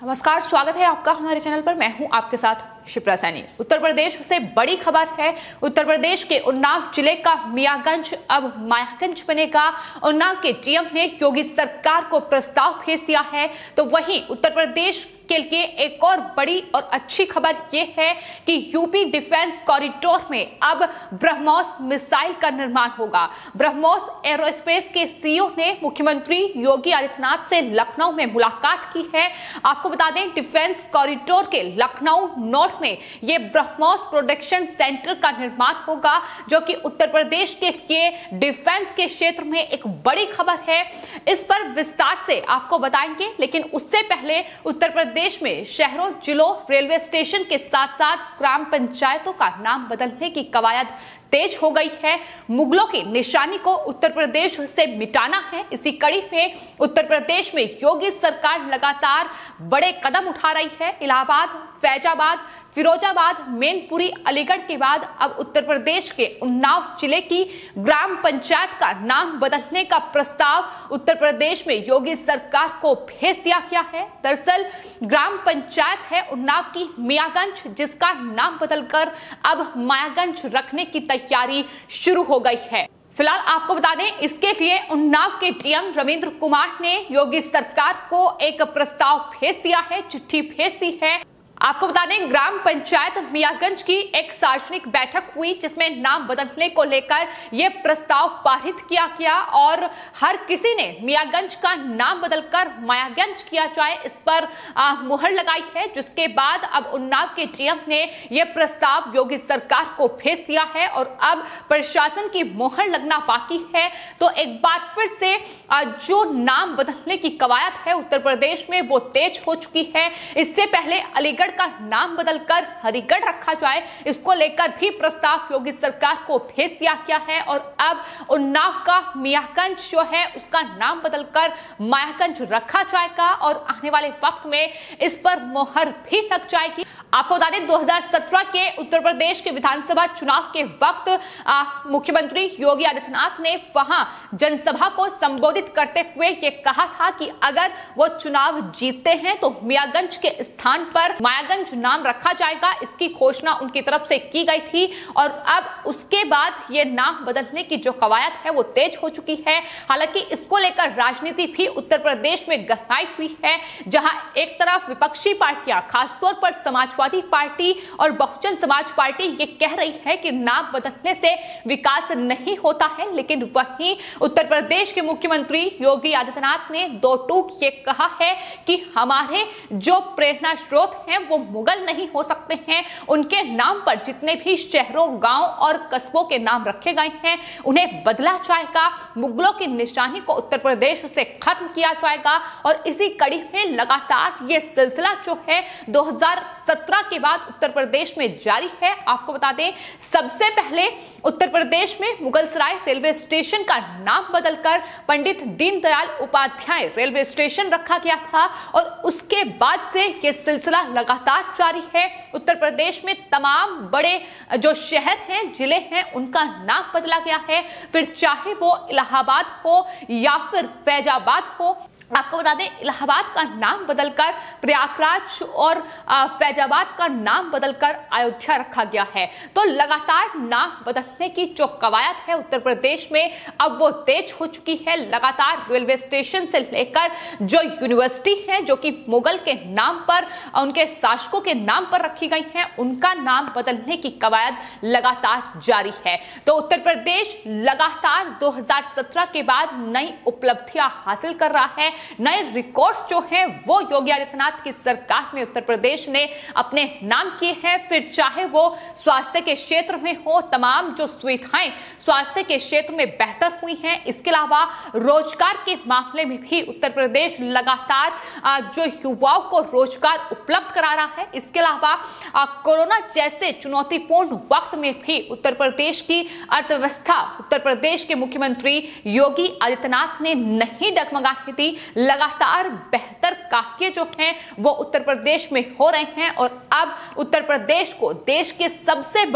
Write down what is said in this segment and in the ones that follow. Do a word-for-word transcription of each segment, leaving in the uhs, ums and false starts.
नमस्कार, स्वागत है आपका हमारे चैनल पर। मैं हूं आपके साथ शिप्रा सैनी। उत्तर प्रदेश से बड़ी खबर है। उत्तर प्रदेश के उन्नाव जिले का मियागंज अब मायागंज बनेगा। उन्नाव के डीएम ने योगी सरकार को प्रस्ताव भेज दिया है। तो वहीं उत्तर प्रदेश के लिए एक और बड़ी और अच्छी खबर यह है कि यूपी डिफेंस कॉरिडोर में अब ब्रह्मोस मिसाइल का निर्माण होगा। ब्रह्मोस एरोस्पेस के सीईओ ने मुख्यमंत्री योगी आदित्यनाथ से लखनऊ में मुलाकात की है। आपको बता दें, डिफेंस कॉरिडोर के लखनऊ नॉर्थ में ये ब्रह्मोस प्रोडक्शन सेंटर का निर्माण होगा, जो कि उत्तर प्रदेश के लिए डिफेंस के क्षेत्र में एक बड़ी खबर है। इस पर विस्तार से आपको बताएंगे, लेकिन उससे पहले उत्तर प्रदेश देश में शहरों, जिलों, रेलवे स्टेशन के साथ साथ ग्राम पंचायतों का नाम बदलने की कवायद तेज हो गई है। मुगलों की निशानी को उत्तर प्रदेश से मिटाना है। इसी कड़ी में उत्तर प्रदेश में योगी सरकार लगातार बड़े कदम उठा रही है। इलाहाबाद, फैजाबाद, फिरोजाबाद, मैनपुरी, अलीगढ़ के बाद अब उत्तर प्रदेश के उन्नाव जिले की ग्राम पंचायत का नाम बदलने का प्रस्ताव उत्तर प्रदेश में योगी सरकार को भेज दिया गया है। दरअसल ग्राम पंचायत है उन्नाव की मियागंज, जिसका नाम बदलकर अब मायागंज रखने की तैयारी शुरू हो गई है। फिलहाल आपको बता दें, इसके लिए उन्नाव के डीएम रविंद्र कुमार ने योगी सरकार को एक प्रस्ताव भेज दिया है, चिट्ठी भेज दी है। आपको बता दें, ग्राम पंचायत मियागंज की एक सार्वजनिक बैठक हुई, जिसमें नाम बदलने को लेकर यह प्रस्ताव पारित किया गया और हर किसी ने मियागंज का नाम बदलकर मायागंज किया जाए, इस पर आ, मुहर लगाई है। जिसके बाद अब उन्नाव के डीएम ने यह प्रस्ताव योगी सरकार को भेज दिया है और अब प्रशासन की मुहर लगना बाकी है। तो एक बार फिर से आ, जो नाम बदलने की कवायद है उत्तर प्रदेश में, वो तेज हो चुकी है। इससे पहले अलीगढ़ का नाम बदलकर हरिगढ़ रखा जाए, इसको लेकर भी प्रस्ताव योगी सरकार को भेज दिया गया है और अब उन्नाव का मियागंज जो है उसका नाम बदलकर मायागंज रखा जाएगा और आने वाले वक्त में इस पर मोहर भी लग जाएगी। आपको बता दें, दो हज़ार सत्रह के उत्तर प्रदेश के विधानसभा चुनाव के वक्त मुख्यमंत्री योगी आदित्यनाथ ने वहां जनसभा को संबोधित करते हुए ये कहा था कि अगर वो चुनाव जीतते हैं तो मियागंज के स्थान पर मायागंज नाम रखा जाएगा। इसकी घोषणा उनकी तरफ से की गई थी और अब उसके बाद ये नाम बदलने की जो कवायद है वो तेज हो चुकी है। हालांकि इसको लेकर राजनीति भी उत्तर प्रदेश में गहराई हुई है, जहां एक तरफ विपक्षी पार्टियां, खासतौर पर समाजवादी पार्टी और बहुजन समाज पार्टी ये कह रही है कि नाम बदलने से विकास नहीं होता है, लेकिन वहीं उत्तर प्रदेश के मुख्यमंत्री योगी आदित्यनाथ ने दो टूक ये कहा है कि हमारे जो प्रेरणा स्रोत हैं वो मुगल नहीं हो सकते हैं। उनके नाम पर जितने भी शहरों, गांव और कस्बों के नाम रखे गए हैं उन्हें बदला जाएगा। मुगलों की निशानी को उत्तर प्रदेश से खत्म किया जाएगा और इसी कड़ी में लगातार ये सिलसिला जो है दो हज़ार सत्रह के बाद उत्तर प्रदेश में जारी है। आपको बता दें, सबसे पहले उत्तर प्रदेश में मुगलसराय रेलवे स्टेशन का नाम बदलकर पंडित दीनदयाल उपाध्याय रेलवे स्टेशन रखा गया था और उसके बाद से यह सिलसिला लगातार जारी है। उत्तर प्रदेश में तमाम बड़े जो शहर हैं, जिले हैं, उनका नाम बदला गया है, फिर चाहे वो इलाहाबाद हो या फिर फैजाबाद हो। आपको बता दें, इलाहाबाद का नाम बदलकर प्रयागराज और फैजाबाद का नाम बदलकर अयोध्या रखा गया है। तो लगातार नाम बदलने की जो कवायद है उत्तर प्रदेश में अब वो तेज हो चुकी है। लगातार रेलवे स्टेशन से लेकर जो यूनिवर्सिटी है, जो कि मुगल के नाम पर, उनके शासकों के नाम पर रखी गई है, उनका नाम बदलने की कवायद लगातार जारी है। तो उत्तर प्रदेश लगातार दो हज़ार सत्रह के बाद नई उपलब्धियां हासिल कर रहा है। नए रिकॉर्ड्स जो हैं वो योगी आदित्यनाथ की सरकार में उत्तर प्रदेश ने अपने नाम किए हैं। फिर चाहे वो स्वास्थ्य के क्षेत्र में हो, तमाम जो सुविधाएं स्वास्थ्य के क्षेत्र में बेहतर हुई हैं। इसके अलावा रोजगार के मामले में भी उत्तर प्रदेश लगातार जो युवाओं को रोजगार उपलब्ध करा रहा है। इसके अलावा कोरोना जैसे चुनौतीपूर्ण वक्त में भी उत्तर प्रदेश की अर्थव्यवस्था उत्तर प्रदेश के मुख्यमंत्री योगी आदित्यनाथ ने नहीं डगमगाने दी। लगातार बेहतर कार्य जो हैं वो उत्तर प्रदेश में हो रहे हैं और अब उत्तर प्रदेश को देश के सबसे बड़े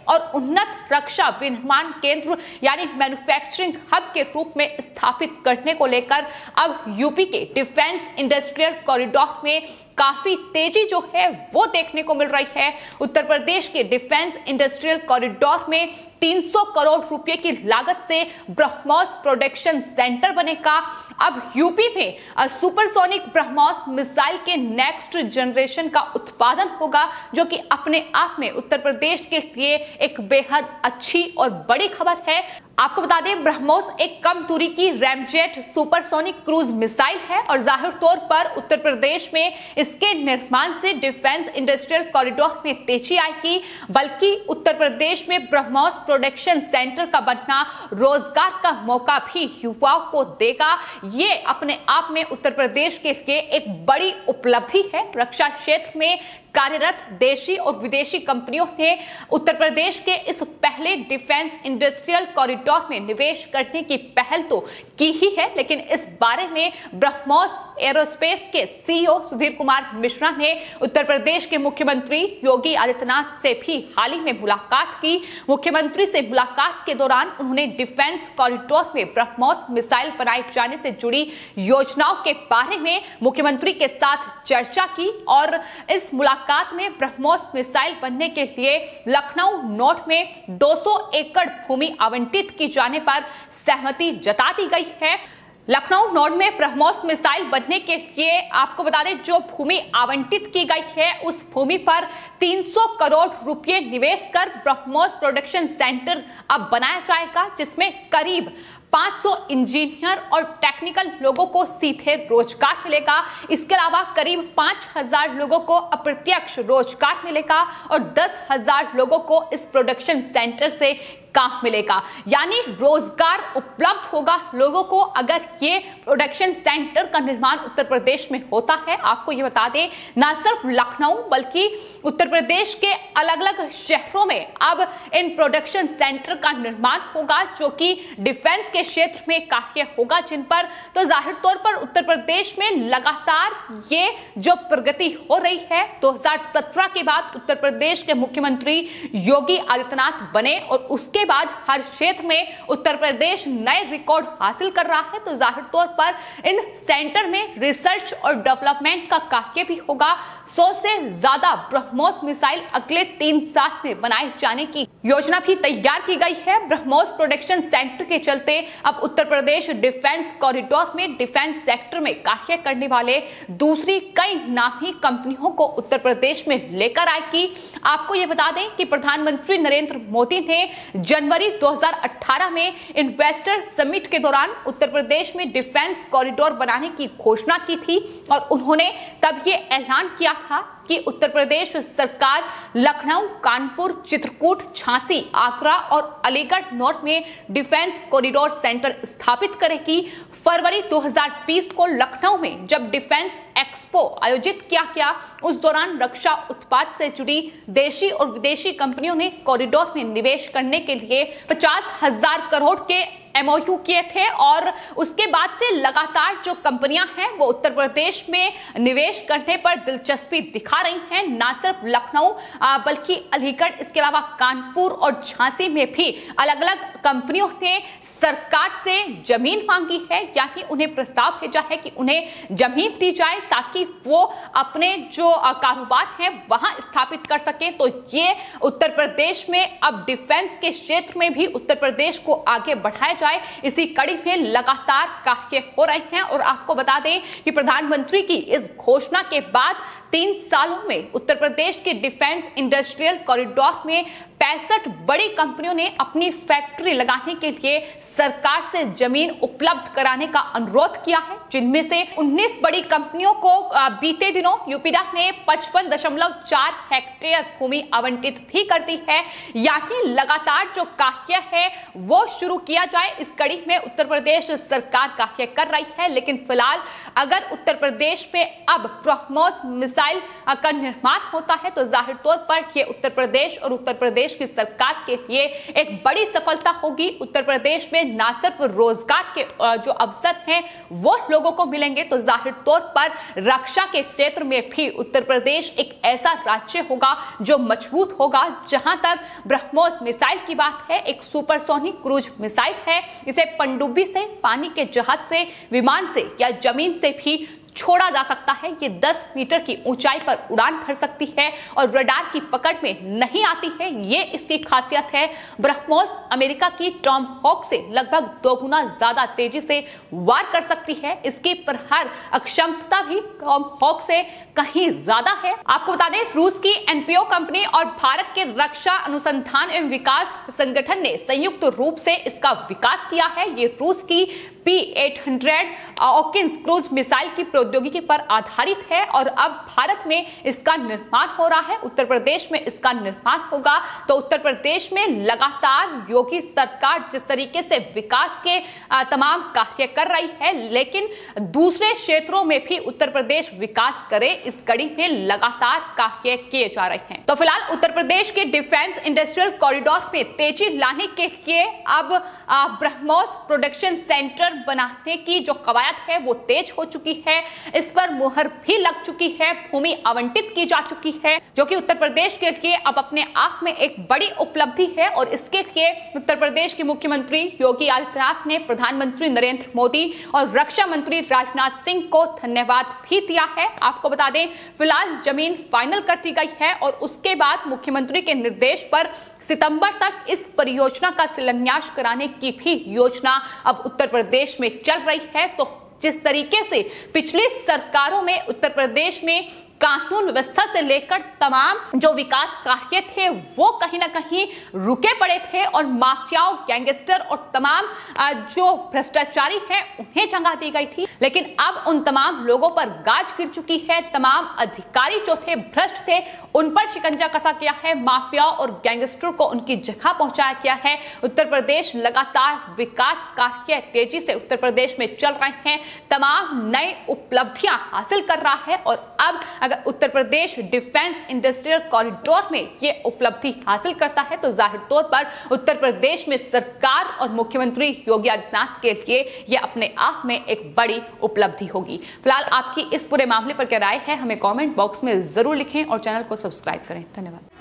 और उन्नत रक्षा विनिर्माण केंद्र यानी मैन्युफैक्चरिंग हब के रूप में स्थापित करने को लेकर अब यूपी के डिफेंस इंडस्ट्रियल कॉरिडोर में काफी तेजी जो है वो देखने को मिल रही है। उत्तर प्रदेश के डिफेंस इंडस्ट्रियल कॉरिडोर में तीन सौ करोड़ रुपए की लागत से ब्रह्मोस प्रोडक्शन सेंटर बनेगा। अब यूपी में सुपरसोनिक ब्रह्मोस मिसाइल के नेक्स्ट जनरेशन का उत्पादन होगा, जो कि अपने आप में उत्तर प्रदेश के लिए एक बेहद अच्छी और बड़ी खबर है। आपको बता दें, ब्रह्मोस एक कम दूरी की रैमजेट सुपरसोनिक क्रूज मिसाइल है और जाहिर तौर पर उत्तर प्रदेश में इसके निर्माण से डिफेंस इंडस्ट्रियल कॉरिडोर में तेजी आएगी, बल्कि उत्तर प्रदेश में ब्रह्मोस प्रोडक्शन सेंटर का बनना रोजगार का मौका भी युवाओं को देगा। ये अपने आप में उत्तर प्रदेश के लिए एक बड़ी उपलब्धि है। रक्षा क्षेत्र में कार्यरत देशी और विदेशी कंपनियों ने उत्तर प्रदेश के इस पहले डिफेंस इंडस्ट्रियल कॉरिडोर में निवेश करने की पहल तो की ही है, लेकिन इस बारे में ब्रह्मोस एरोस्पेस के सीईओ सुधीर कुमार मिश्रा ने उत्तर प्रदेश के मुख्यमंत्री योगी आदित्यनाथ से भी हाल ही में मुलाकात की। मुख्यमंत्री से मुलाकात के दौरान उन्होंने डिफेंस कॉरिडोर में ब्रह्मोस मिसाइल बनाए जाने से जुड़ी योजनाओं के बारे में मुख्यमंत्री के साथ चर्चा की और इस मुलाकात में ब्रह्मोस मिसाइल बनने के लिए लखनऊ नोट में दो सौ एकड़ भूमि आवंटित की जाने पर सहमति जता दी गई है। लखनऊ नोड में ब्रह्मोस मिसाइल बनने के लिए आपको बता दें, जो भूमि आवंटित की गई है उस भूमि पर तीन सौ करोड़ रुपए निवेश कर ब्रह्मोस प्रोडक्शन सेंटर अब बनाया जाएगा, जिसमें करीब पाँच सौ इंजीनियर और टेक्निकल लोगों को सीधे रोजगार मिलेगा। इसके अलावा करीब पांच हजार लोगों को अप्रत्यक्ष रोजगार मिलेगा और दस हजार लोगों को इस प्रोडक्शन सेंटर से काम मिलेगा, यानी रोजगार उपलब्ध होगा लोगों को अगर ये प्रोडक्शन सेंटर का निर्माण उत्तर प्रदेश में होता है। आपको ये बता दें, न सिर्फ लखनऊ बल्कि उत्तर प्रदेश के अलग अलग शहरों में अब इन प्रोडक्शन सेंटर का निर्माण होगा, जो कि डिफेंस के क्षेत्र में कार्य होगा जिन पर तो जाहिर तौर पर उत्तर प्रदेश में लगातार ये जो प्रगति हो रही है। दो हज़ार सत्रह के बाद उत्तर प्रदेश के मुख्यमंत्री योगी आदित्यनाथ बने और उसके बाद हर क्षेत्र में उत्तर प्रदेश नए रिकॉर्ड हासिल कर रहा है, तो जाहिर तौर पर इन सेंटर में रिसर्च और डेवलपमेंट का कार्य भी होगा। सौ से ज्यादा ब्रह्मोस मिसाइल अगले तीन साल में बनाए जाने की योजना भी तैयार की गई है। ब्रह्मोस प्रोडक्शन सेंटर के चलते अब उत्तर प्रदेश डिफेंस कॉरिडोर में डिफेंस सेक्टर में कार्य करने वाले दूसरी कई नामी कंपनियों को उत्तर प्रदेश में लेकर आएगी। आपको यह बता दें कि प्रधानमंत्री नरेंद्र मोदी ने जनवरी दो हज़ार अठारह में इन्वेस्टर समिट के दौरान उत्तर प्रदेश में डिफेंस कॉरिडोर बनाने की घोषणा की थी और उन्होंने तब ये ऐलान किया था कि उत्तर प्रदेश सरकार लखनऊ, कानपुर, चित्रकूट, झांसी, आगरा और अलीगढ़ नॉर्थ में डिफेंस कॉरिडोर सेंटर स्थापित करेगी। फरवरी दो हज़ार बीस को लखनऊ में जब डिफेंस एक्सपो आयोजित किया गया, उस दौरान रक्षा उत्पाद से जुड़ी देशी और विदेशी कंपनियों ने कॉरिडोर में निवेश करने के लिए पचास हजार करोड़ के एमओयू किए थे और उसके बाद से लगातार जो कंपनियां हैं वो उत्तर प्रदेश में निवेश करने पर दिलचस्पी दिखा रही हैं। न सिर्फ लखनऊ बल्कि अलीगढ़, इसके अलावा कानपुर और झांसी में भी अलग अलग कंपनियों ने सरकार से जमीन मांगी है, यानी उन्हें प्रस्ताव भेजा है कि उन्हें जमीन दी जाए ताकि वो अपने जो कारोबार है वहां स्थापित कर सके। तो ये उत्तर प्रदेश में अब डिफेंस के क्षेत्र में भी उत्तर प्रदेश को आगे बढ़ाया जाए, इसी कड़ी में लगातार कार्य हो रहे हैं। और आपको बता दें कि प्रधानमंत्री की इस घोषणा के बाद तीन सालों में उत्तर प्रदेश के डिफेंस इंडस्ट्रियल कॉरिडोर में पैंसठ बड़ी कंपनियों ने अपनी फैक्ट्री लगाने के लिए सरकार से जमीन उपलब्ध कराने का अनुरोध किया है, जिनमें से उन्नीस बड़ी कंपनियों को बीते दिनों यूपीडा ने पचपन दशमलव चार हेक्टेयर भूमि आवंटित भी कर दी है। यानी लगातार जो कार्य है वो शुरू किया जाए, इस कड़ी में उत्तर प्रदेश सरकार कार्य कर रही है। लेकिन फिलहाल अगर उत्तर प्रदेश में अब ब्रह्मोस मिसाइल का निर्माण होता है तो जाहिर तौर पर यह उत्तर प्रदेश और उत्तर प्रदेश की सरकार के लिए एक बड़ी सफलता होगी। उत्तर प्रदेश में न सिर्फ रोजगार के जो अवसर हैं वो लोगों को मिलेंगे, तो जाहिर तौर पर रक्षा के क्षेत्र में भी उत्तर प्रदेश एक ऐसा राज्य होगा जो मजबूत होगा। जहां तक ब्रह्मोस मिसाइल की बात है, एक सुपरसोनिक क्रूज मिसाइल है। इसे पनडुब्बी से, पानी के जहाज से, विमान से या जमीन से भी छोड़ा जा सकता है। ये दस मीटर की ऊंचाई पर उड़ान भर सकती है और रडार की पकड़ में नहीं आती है। ये इसकी खासियत है। ब्रह्मोस अमेरिका की टॉम हॉक से लगभग दो गुना ज्यादा तेजी से वार कर सकती है। इसकी प्रहार क्षमता भी टॉम हॉक से कहीं ज्यादा है। आपको बता दें, रूस की एनपीओ कंपनी और भारत के रक्षा अनुसंधान एवं विकास संगठन ने संयुक्त रूप से इसका विकास किया है। ये रूस की पी एट हंड्रेड ऑकिंस क्रूज मिसाइल की प्रौद्योगिकी पर आधारित है और अब भारत में इसका निर्माण हो रहा है। उत्तर प्रदेश में इसका निर्माण होगा। तो उत्तर प्रदेश में लगातार योगी सरकार जिस तरीके से विकास के तमाम कार्य कर रही है, लेकिन दूसरे क्षेत्रों में भी उत्तर प्रदेश विकास करे, इस कड़ी में लगातार कार्य किए जा रहे हैं। तो फिलहाल उत्तर प्रदेश के डिफेंस इंडस्ट्रियल कॉरिडोर में तेजी लाने के लिए अब ब्रह्मोस प्रोडक्शन सेंटर बनाने की जो कवायद है वो तेज हो चुकी है। इस पर मुहर भी लग चुकी है, भूमि आवंटित की जा चुकी है, जो कि उत्तर प्रदेश के लिए अब अपने आप में एक बड़ी उपलब्धि है। और इसके लिए उत्तर प्रदेश के मुख्यमंत्री योगी आदित्यनाथ ने प्रधानमंत्री नरेंद्र मोदी और रक्षा मंत्री राजनाथ सिंह को धन्यवाद भी दिया है। आपको बता दें, फिलहाल जमीन फाइनल कर दी गई है और उसके बाद मुख्यमंत्री के निर्देश पर सितंबर तक इस परियोजना का शिलान्यास कराने की भी योजना अब उत्तर प्रदेश में चल रही है। तो जिस तरीके से पिछली सरकारों में उत्तर प्रदेश में कानून व्यवस्था से लेकर तमाम जो विकास कार्य थे वो कहीं ना कहीं रुके पड़े थे और माफियाओं, गैंगस्टर और तमाम जो भ्रष्टाचारी हैं उन्हें जगह दी गई थी, लेकिन अब उन तमाम लोगों पर गाज गिर चुकी है। तमाम अधिकारी जो थे भ्रष्ट थे उन पर शिकंजा कसा गया है। माफियाओं और गैंगस्टर को उनकी जगह पहुंचाया गया है। उत्तर प्रदेश लगातार विकास कार्य तेजी से उत्तर प्रदेश में चल रहे हैं, तमाम नई उपलब्धियां हासिल कर रहा है। और अब अगर Uttar Pradesh defence industrial corridor में ये उपलब्धि हासिल करता है तो जाहिर तौर पर उत्तर प्रदेश में सरकार और मुख्यमंत्री योगी आदित्यनाथ के लिए ये अपने आप में एक बड़ी उपलब्धि होगी। फिलहाल आपकी इस पूरे मामले पर क्या राय है, हमें कमेंट बॉक्स में जरूर लिखें और चैनल को सब्सक्राइब करें। धन्यवाद।